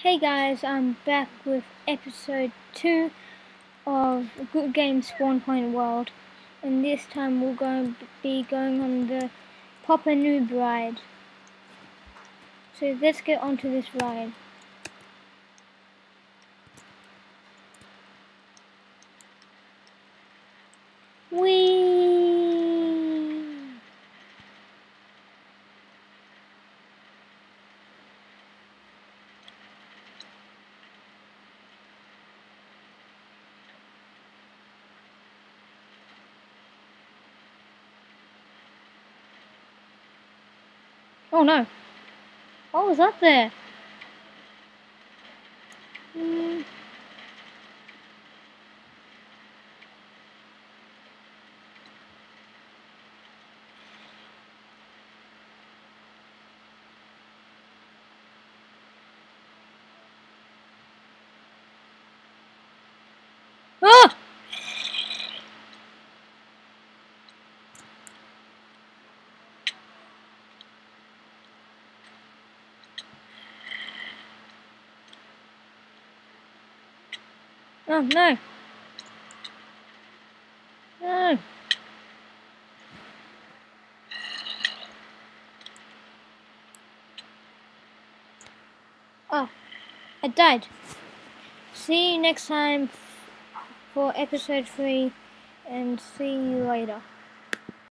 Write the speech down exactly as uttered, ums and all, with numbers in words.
Hey guys, I'm back with episode two of Good Game Spawn Point World, and this time we're going to be going on the poop-a-noob ride. So let's get onto this ride. Whee! Oh no! What was up there? Mm. Ah! Oh no! No! Oh, I died. See you next time for episode three, and see you later.